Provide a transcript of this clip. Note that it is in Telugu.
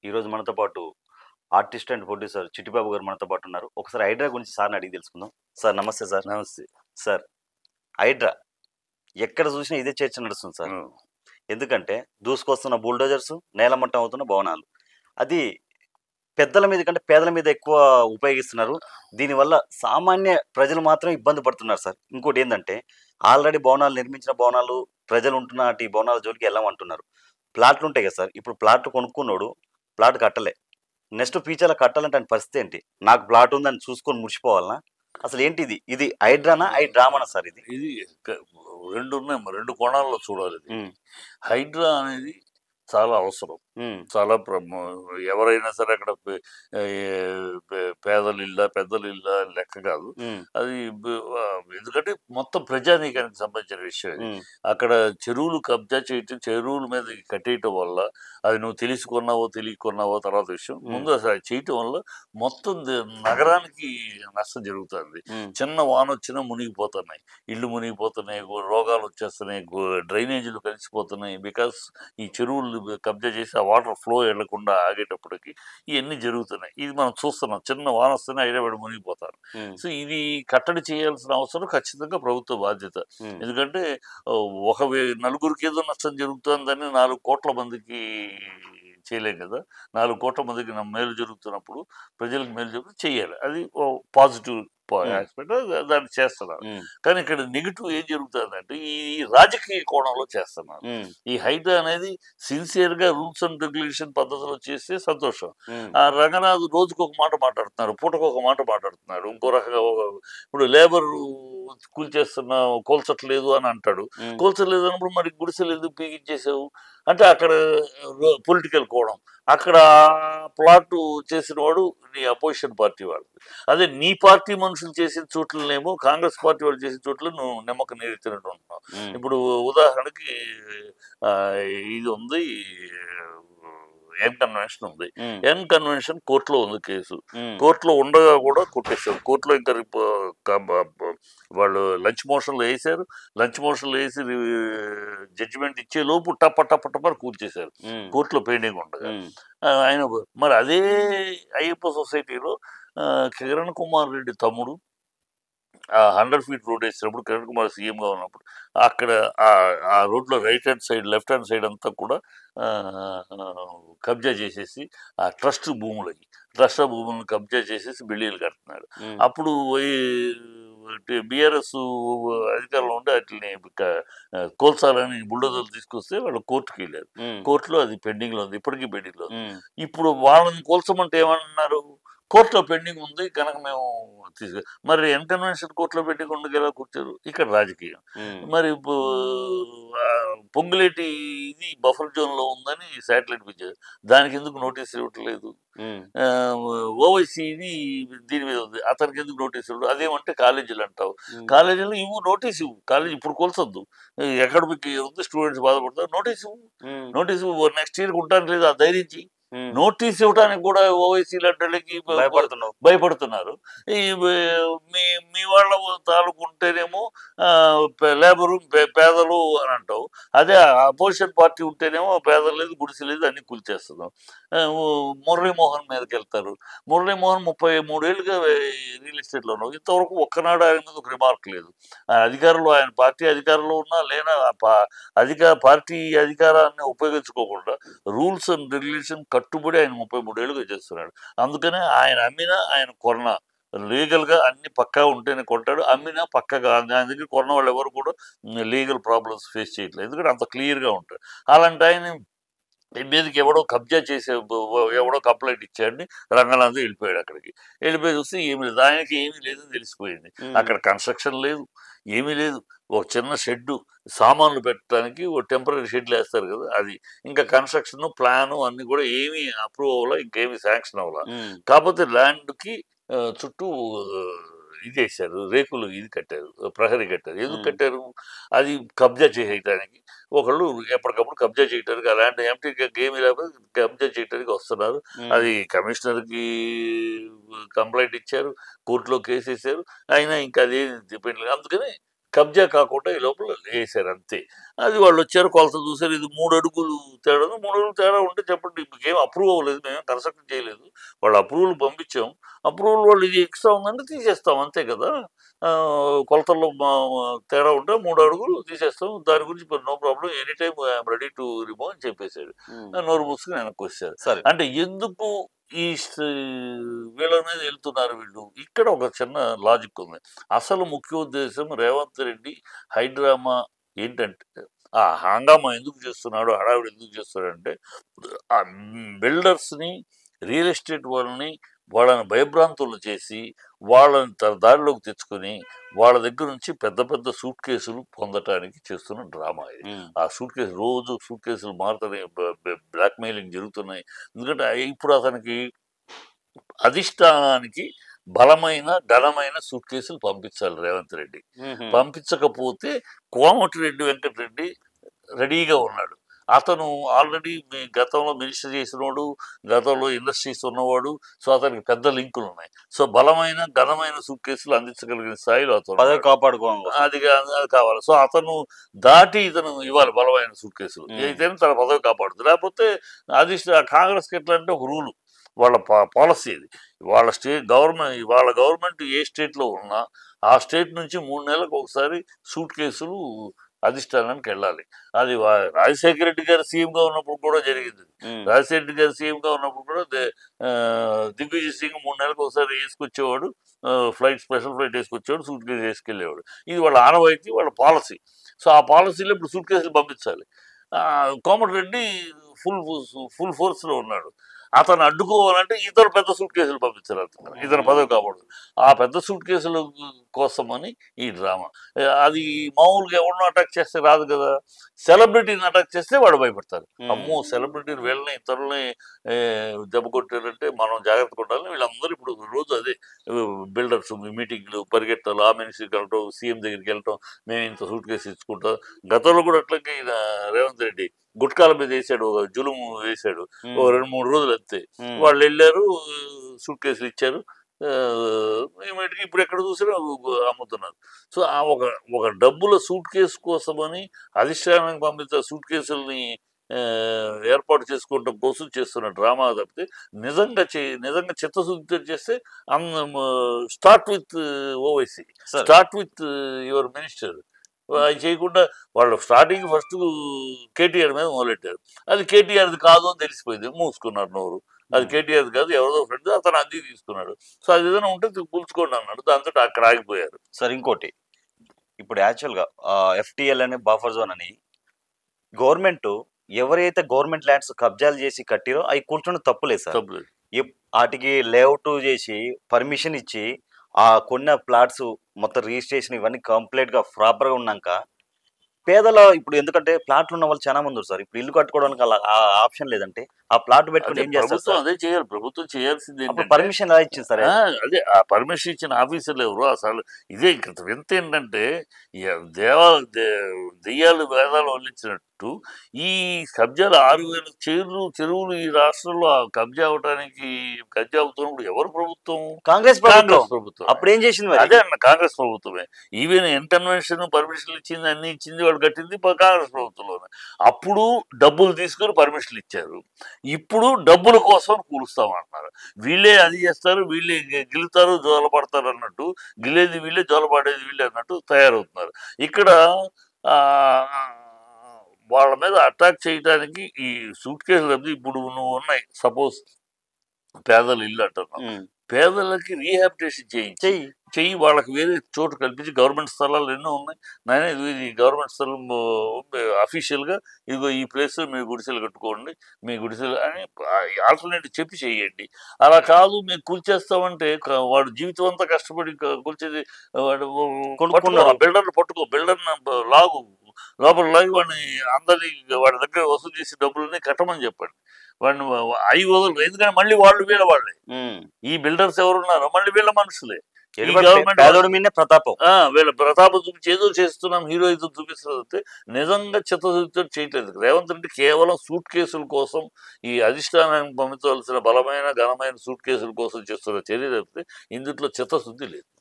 ఈరోజు మనతో పాటు ఆర్టిస్ట్ అండ్ ప్రొడ్యూసర్ చిట్టిబాబు గారు మనతో పాటు ఉన్నారు. ఒకసారి హైడ్రా గురించి సార్‌ని అడిగి తెలుసుకుందాం. సార్ నమస్తే సార్. నమస్తే. సార్ హైడ్రా ఎక్కడ చూసినా ఇదే చర్చ నడుస్తుంది సార్. హ్మ్. ఎందుకంటే దూసుకొస్తున్న బుల్డోజర్స్, నేలమట్టం అవుతున్న భవనాలు. అది పెద్దల మీద కంటే పేదల మీద ఎక్కువ ఉపయోగిస్తున్నారు. దీనివల్ల సామాన్య ప్రజలు మాత్రం ఇబ్బంది పడుతున్నారు సార్. ఇంకోటేందంటే ఆల్రెడీ భవనాలు నిర్మించిన భవనాలు ప్రజలు ఉంటున్న ఆటి భవనాల జోలికి ఎళ్ళమంటున్నారు. ప్లాట్‌లుంటాయి కదా సార్. ఇప్పుడు ప్లాట్ కొనుక్కున్నోడు ప్లాట్ కట్టలే. నెక్స్ట్ ఫ్యూచర్‌లో కట్టాలంటే ఆయన పరిస్థితి ఏంటి? నాకు ప్లాట్ ఉందని చూసుకొని మురిసిపోవాలనా? అసలేంటి ఇది? ఇది హైడ్రానా? డ్రామానా సార్ ఇది? ఇది క 2 ఉన్నాయి. 2 కోణాల్లో చూడాలి ఇది. హ్మ్. హైడ్రా అనేది చాలా అవసరం. హ్మ్. చాలా ఎవరైనా సరే అక్కడ పేదలిల్లా, పెద్దలిల్లా లెక్క కాదు. హ్మ్. అది ఎందుకంటే మొత్తం ప్రజానీకానికి సంబంధించిన విషయం ఇది. హ్మ్. అక్కడ చెరువులు కబ్జా చేయటం, చెరువుల మీద కట్టేయటం వల్ల అది నువ్వు తెలుసుకున్నావో, తెలియకున్నావో తర్వాత విషయం. ముందు అసలు అది చేయటం వల్ల మొత్తం నగరానికి నష్టం జరుగుతుంది. హ్మ్. చిన్న వానొచ్చినా మునిగిపోతున్నాయి. ఇళ్ళు మునిగిపోతున్నాయి, రోగాలు వచ్చేస్తున్నాయి, డ్రైనేజీలు కలిసిపోతున్నాయి. బికాస్ ఈ చెరువులు కబ్జా చేసి ఆ వాటర్ ఫ్లో వెళ్లకుండా ఆగేటప్పటికి ఇవన్నీ జరుగుతున్నాయి. ఇది మనం చూస్తున్నాం. చిన్న వాన వస్తేనే హైదరాబాద్ మునిగిపోతారు. హ్మ్. సో ఇది కట్టడి చేయాల్సిన అవసరం ఖచ్చితంగా ప్రభుత్వ బాధ్యత. హ్మ్. ఎందుకంటే నలుగురికి ఏదో నష్టం జరుగుతుందని 4 కోట్ల మందికి చేయలేం కదా. 4 కోట్ల మందికి మేలు జరుగుతున్నప్పుడు ప్రజలకు మేలు జరుగుతుంది చేయాలి. అది పాజిటివ్ ఆస్పెక్ట్. దాన్ని చేస్తున్నారు. హ్మ్. కానీ ఇక్కడ నెగిటివ్ ఏం జరుగుతుందంటే ఈ రాజకీయ కోణంలో చేస్తున్నారు. హ్మ్. ఈ హైడ్రా అనేది సిన్సియర్‌గా రూల్స్ అండ్ రెగ్యులేషన్ పద్ధతిలో చేస్తే సంతోషం. హ్మ్. ఆ రంగనాథ్ రోజుకొక మాట మాట్లాడుతున్నారు. పూటకొక మాట మాట్లాడుతున్నారు. ఇంకో రకంగా ఇప్పుడు లేబర్ కూల్చట్లేదు అని అంటాడు. హ్మ్. కూల్చలేదు అన్నప్పుడు మరి గుడిసెలు ఎందుకు బిగించేసావు? అంటే అక్కడ పొలిటికల్ కోణం. అక్కడ ప్లాట్ చేసిన వాడు నీ అపోజిషన్ పార్టీ వాడు. అదే నీ పార్టీ మనుషులు చేసిన చోట్లనేమో కాంగ్రెస్ పార్టీ వాళ్ళు చేసిన చోట్ల నువ్వు నిమ్మక నీరెత్తినట్టు ఉంటున్నావు. హ్మ్. ఇప్పుడు ఉదాహరణకి ఇది ఉంది, ఎన్ కన్వెన్షన్ ఉంది. హ్మ్. ఎన్ కన్వెన్షన్ కోర్టులో ఉంది కేసు. హ్మ్. కోర్టులో ఉండగా కూడా కొట్టేశారు. కోర్టులో ఇంకా వాళ్ళు లంచ్ మోషన్లు వేసారు. లంచ్ మోషన్లు వేసి జడ్జిమెంట్ ఇచ్చే లోపు టప్ప టప్ప టప్ప కూర్చేశారు. హ్మ్. కోర్టులో పెండింగ్ ఉండగా. హ్మ్. ఆయన మరి అదే అయ్యప్ప సొసైటీలో కిరణ్ కుమార్ రెడ్డి తమ్ముడు 100 ఫీట్ రోడ్ వేసినప్పుడు కిరణ్ కుమార్ సీఎంగా ఉన్నప్పుడు అక్కడ ఆ రోడ్లో right hand side, left hand side అంతా కూడా కబ్జా చేసేసి ఆ ట్రస్ట్ భూములను కబ్జా చేసేసి బిల్డింగ్లు కడుతున్నాడు. హ్మ్. అప్పుడు బీఆర్ఎస్ అధికారంలో ఉండి వాటిని కోల్చాలని బుల్డోజర్లు తీసుకొస్తే వాళ్ళు కోర్టుకు వెళ్ళారు. హ్మ్. కోర్టులో అది పెండింగ్లో ఉంది, ఇప్పటికీ పెండింగ్లో ఉంది. హ్మ్. ఇప్పుడు వాళ్ళని కోల్చమంటే ఏమన్నారు? కోర్టులో పెండింగ్ ఉంది కనుక మేము మరి ఎన్ కన్వెన్షన్ కోర్టులో పెండింగ్ ఉండగా ఎలా కూర్చోరు? ఇక్కడ రాజకీయం. హ్మ్. మరి పొంగులేటి ఇది బఫర్ జోన్‌లో ఉందని శాటిలైట్ పిక్చర్. దానికి ఎందుకు నోటీస్ ఇవ్వట్లేదు? హ్మ్. ఓవైసీది దీని మీద ఉంది. అతనికి ఎందుకు నోటీస్ ఇవ్వడు? అదేమంటే కాలేజీలు అంటావు. హ్మ్. కాలేజీలో ఇవ్వు, నోటీస్ ఇవ్వు. కాలేజీ ఇప్పుడు కూల్చొద్దు. అకాడమిక్ ఉంది, స్టూడెంట్స్ బాధపడతారు. నోటీస్ ఇవ్వు. హ్మ్. నోటీస్ ఇవ్వు. నెక్స్ట్ ఇయర్‌కి ఉండటానికి లేదు. ఆ ధైర్యం చెయ్యి. హ్మ్. నోటీస్ ఇవ్వడానికి కూడా ఓవైసీ లాంటోళ్ళకి భయపడుతున్నావు. భయపడుతున్నారు. ఈ మీ మీ వాళ్ళ తాలూకు ఉంటేనేమో లేబరు, పేదలు అని అంటావు. అదే అపోజిషన్ పార్టీ ఉంటేనేమో పేదలు లేదు, గుడిసె లేదు, అన్ని కూల్చేస్తున్నాం. మురళీమోహన్ మీదకి వెళ్తారు. మురళీమోహన్ 33 ఏళ్ళుగా రియల్ ఎస్టేట్లో ఉన్నావు. ఇంతవరకు ఒక్కనాడు ఆయన మీద ఒక రిమార్క్ లేదు. ఆయన పార్టీ అధికారంలో ఉన్నా లేనా పార్టీ అధికారాన్ని ఉపయోగించుకోకుండా రూల్స్ అండ్ రెగ్యులేషన్ కట్టుబడి ఆయన 33 ఏళ్ళుగా చేస్తున్నాడు. అందుకనే ఆయన అమ్మినా ఆయన కొన్నా లీగల్‌గా అన్ని పక్కా ఉంటేనే కొంటాడు. అమ్మినా పక్కాగా ఆయన దగ్గర కొన్న వాళ్ళు ఎవరు కూడా లీగల్ ప్రాబ్లమ్స్ ఫేస్ చేయట్లేదు. ఎందుకంటే అంత క్లియర్‌గా ఉంటాడు. అలాంటి ఆయన మీదకి ఎవడో కంప్లైంట్ ఇచ్చాడని రంగనాథ్ వెళ్ళిపోయాడు అక్కడికి. వెళ్ళిపోయి చూస్తే ఏమి లేదు. ఆయనకి ఏమీ లేదని తెలిసిపోయింది. హ్మ్. అక్కడ కన్స్ట్రక్షన్ లేదు, ఏమీ లేదు. ఒక చిన్న షెడ్డు సామాన్లు పెట్టడానికి ఒక టెంపరరీ షెడ్లు వేస్తారు కదా అది. ఇంకా కన్స్ట్రక్షన్ ప్లాను అన్ని కూడా ఏమీ అప్రూవ్ అవ్వలే, ఇంకేమీ శాంక్షన్ అవ్వలే. హ్మ్. కాకపోతే ల్యాండ్‌కి చుట్టూ ఇది వేశారు, రేకులు ఇది కట్టారు, ప్రహరీ కట్టారు. ఎందుకు హ్మ్. కట్టారు? అది కబ్జా చేయడానికి. ఒకళ్ళు ఎప్పటికప్పుడు కబ్జా చేయడానికి అలాంటి ఎంప్టీ ఏమీ లేకపోతే కబ్జా చేయడానికి వస్తున్నారు. హ్మ్. అది కమిషనర్‌కి కంప్లైంట్ ఇచ్చారు, కోర్టులో కేసేశారు. అయినా ఇంకా అది డిపెండ్ లేదు. అందుకని కబ్జా కాకుండా ఈ లోపల వేసారు అంతే. అది వాళ్ళు వచ్చారు, కొలత చూసారు, ఇది 3 అడుగులు తేడా 3 అడుగులు తేడా ఉంటే చెప్పండి, మీకేం అప్రూవ్ అవ్వలేదు, మేమేం కన్స్ట్రక్షన్ చేయలేదు, వాళ్ళు అప్రూవల్ పంపించాం, అప్రూవల్ వాళ్ళు ఇది ఎక్స్ట్రా ఉందంటే తీసేస్తాం అంతే కదా, కొలతల్లో తేడా ఉంటే 3 అడుగులు తీసేస్తాం, దాని గురించి no problem, any time I'm ready to remove అని చెప్పేశాడు. నోరు మూసుకుని వెనక్కి వచ్చారు. సరే. అంటే ఎందుకు ఈ వీళ్ళ మీద వెళ్తున్నారు వీళ్ళు? ఇక్కడ ఒక చిన్న లాజిక్ ఉంది. అసలు ముఖ్య ఉద్దేశం రేవంత్ రెడ్డి హైడ్రామా ఏంటంటే, ఆ హంగామా ఎందుకు చేస్తున్నాడు, హడావిడి ఎందుకు చేస్తున్నాడంటే, ఆ బిల్డర్స్ని, రియల్ ఎస్టేట్ వాళ్ళని భయభ్రాంతులు చేసి వాళ్ళని తన దారిలోకి తెచ్చుకొని వాళ్ళ దగ్గర నుంచి పెద్ద పెద్ద సూట్ కేసులు పొందటానికి చేస్తున్న డ్రామా ఇది. ఆ రోజు సూట్ కేసులు మారుతున్నాయి, బ్లాక్ మెయిలింగ్ జరుగుతున్నాయి. ఎందుకంటే ఇప్పుడు అతనికి అధిష్టానానికి బలమైన ఘనమైన సూట్ కేసులు పంపించాలి రేవంత్ రెడ్డి. పంపించకపోతే కోమటిరెడ్డి వెంకటరెడ్డి రెడీగా ఉన్నాడు. అతను ఆల్రెడీ గతంలో మినిస్టర్ చేసినవాడు, గతంలో ఇండస్ట్రీస్ ఉన్నవాడు. సో అతనికి పెద్ద లింకులు ఉన్నాయి. సో బలమైన ఘనమైన సూట్ కేసులు అందించగలిగిన స్థాయిలో అతను కాపాడుకోవాలి, అది కావాలి. సో అతను దాటి ఇతను ఇవ్వాలి బలమైన సూట్ కేసులు, అయితే తన పదవి కాపాడుతుంది. లేకపోతే అది కాంగ్రెస్కి ఎట్లా అంటే ఒక రూలు, వాళ్ళ పాలసీ ఇది. వాళ్ళ గవర్నమెంట్ ఏ స్టేట్లో ఉన్నా ఆ స్టేట్ నుంచి 3 నెలలకు ఒకసారి సూట్ కేసులు అధిష్టానానికి వెళ్ళాలి. అది రాజశేఖర రెడ్డి గారు సీఎంగా ఉన్నప్పుడు కూడా జరిగింది. రాజశేఖర రెడ్డి గారు సీఎంగా ఉన్నప్పుడు కూడా దిగ్విజయ్ సింగ్ 3 నెలలకు ఒకసారి వేసుకొచ్చేవాడు, స్పెషల్ ఫ్లైట్ వేసుకొచ్చేవాడు, సూట్ కేసు వేసుకెళ్ళేవాడు. ఇది వాళ్ళ ఆనవాయితీ, వాళ్ళ పాలసీ. సో ఆ పాలసీలో ఇప్పుడు సూట్ కేసులు పంపించాలి. కోమటిరెడ్డి ఫుల్ ఫోర్స్లో ఉన్నాడు. అతను అడ్డుకోవాలంటే ఇతను పెద్ద సూట్ కేసులు పంపించారు, ఇతను పదవి కాపాడు. ఆ పెద్ద సూట్ కేసుల కోసమని ఈ డ్రామా. అది మామూలుగా ఎవరినో అటాక్ చేస్తే రాదు కదా, సెలబ్రిటీని అటాక్ చేస్తే వాడు భయపడతారు. అమ్మో సెలబ్రిటీని వీళ్ళని ఇతరులని దెబ్బ కొట్టారంటే మనం జాగ్రత్తగా ఉండాలి. వీళ్ళందరూ ఇప్పుడు రోజు అదే బిల్డర్స్ మీటింగ్లు, పరిగెట్టాలి, ఆ మినిస్ట్రీకి వెళ్ళటం, సీఎం దగ్గరికి వెళ్ళటం, మేము ఇంత సూట్ కేసు ఇచ్చుకుంటాం. గతంలో కూడా అట్లాగే రేవంత్ రెడ్డి గుట్కాల మీద వేసాడు, ఒక జులుము వేసాడు, ఓ 2-3 రోజులు అంతే. వాళ్ళు వెళ్ళారు, సూట్ కేసులు ఇచ్చారు, ఇప్పుడు ఎక్కడ చూసినా అమ్ముతున్నారు. సో ఆ ఒక డబ్బుల సూట్ కేసు కోసమని అధిష్టానానికి పంపించే సూట్ కేసుల్ని ఏర్పాటు చేసుకోవడం కోసం చేస్తున్న డ్రామా తప్పితే నిజంగా చిత్తశుద్ధితో చేస్తే start with Owaisi, start with your minister. అది చేయకుండా వాళ్ళు స్టార్టింగ్ ఫస్ట్ కేటీఆర్ మీద మొదలెట్టారు. అది కేటీఆర్ది కాదు అని తెలిసిపోయింది, మూసుకున్నారు నోరు. అది కేటీఆర్ కాదు, ఎవరో ఫ్రెండ్, అతను అంది తీసుకున్నాడు. సో అది ఏదైనా ఉంటే కూల్చుకోండి అన్నాడు, దాంతో అక్కడ ఆగిపోయారు. సార్ ఇంకోటి, ఇప్పుడు యాక్చువల్గా FTL అనే బఫర్ జోన్ అని గవర్నమెంట్ ఎవరైతే గవర్నమెంట్ ల్యాండ్స్ కబ్జాలు చేసి కట్టిరో అవి కూర్చొని తప్పులేదు సార్. వాటికి లేఅవుట్ చేసి పర్మిషన్ ఇచ్చి ఆ కొన్న ప్లాట్స్ మొత్తం రిజిస్ట్రేషన్ ఇవన్నీ కంప్లీట్గా ప్రాపర్గా ఉన్నాక పేదల ఇప్పుడు ఎందుకంటే ప్లాట్లు ఉన్న వాళ్ళు చాలా మంది ఉన్నారు సార్. ఇప్పుడు ఇల్లు కట్టుకోవడానికి అలా ఆప్షన్ లేదంటే ఆ ప్లాట్ పెట్టుకుని ఏం చేస్తారు? అదే చేయాలి, ప్రభుత్వం చేయాల్సింది. పర్మిషన్ ఎలా ఇచ్చింది సార్? అదే ఆ పర్మిషన్ ఇచ్చిన ఆఫీసర్లు ఎవరు అసలు? ఇదే వింత ఏంటంటే దెయ్యాలు వేదాలు వల్లించినట్టు ఈ కబ్జాలు 6,000 చెరువులు ఈ రాష్ట్రంలో కబ్జా అవుతున్నప్పుడు ఎవరు ప్రభుత్వం? కాంగ్రెస్ ప్రభుత్వం. అప్పుడు ఏం చేసింది? అదే అన్న, కాంగ్రెస్ ప్రభుత్వమే. ఈవెన్ ఇంటర్వెన్షన్ పర్మిషన్లు ఇచ్చింది, అన్ని ఇచ్చింది, వాళ్ళు కట్టింది కాంగ్రెస్ ప్రభుత్వంలోనే. అప్పుడు డబ్బులు తీసుకుని పర్మిషన్లు ఇచ్చారు, ఇప్పుడు డబ్బుల కోసం కూలుస్తామంటున్నారు. వీళ్ళే అది చేస్తారు, వీళ్ళే గిలుతారు, జోలపడతారు అన్నట్టు, గిలేది వీళ్ళే, జోలపడేది వీళ్ళే అన్నట్టు తయారవుతున్నారు. ఇక్కడ వాళ్ళ మీద అటాక్ చేయడానికి ఈ సూట్ కేసులు ఇప్పుడు నువ్వు ఉన్నాయి. సపోజ్ పేదలు ఇల్లు అంటున్నావు, పేదలకి రీహాబిటేషన్ చెయ్యి, వాళ్ళకి వేరే చోటు కల్పించి, గవర్నమెంట్ స్థలాలు ఎన్నో ఉన్నాయి నాయన, ఇది గవర్నమెంట్ స్థలం అఫీషియల్గా, ఇదిగో ఈ ప్లేస్ మీ గుడిసెలు కట్టుకోండి, మీ గుడిసెలు అని ఆల్టర్నేటివ్ చెప్పి చెయ్యండి. అలా కాదు మేము కూల్చేస్తామంటే వాడు జీవితం అంతా కష్టపడి కూల్చేది, వాడు బిల్డర్ని బిల్డర్ని లోపల లాగి వాడిని అందరి వాడి దగ్గర వసూలు చేసి డబ్బులని కట్టమని చెప్పండి. వాడిని అవి వదలరు, ఎందుకంటే మళ్ళీ వీళ్ళ వాళ్ళే. ఈ బిల్డర్స్ ఎవరున్నారో మళ్ళీ వీళ్ళ మనుషులే. వీళ్ళ ప్రతాపం చూపించి ఏదో చేస్తున్నాం, హీరోయిజం చూపిస్తున్నది నిజంగా చిత్తశుద్ధితో చేయట్లేదు. రేవంత్ రెడ్డి కేవలం సూట్ కేసుల కోసం, ఈ అధిష్టానానికి పంపించవలసిన బలమైన ఘనమైన సూట్ కేసుల కోసం చేస్తున్న చర్య తప్పితే ఇందులో చిత్తశుద్ధి లేదు.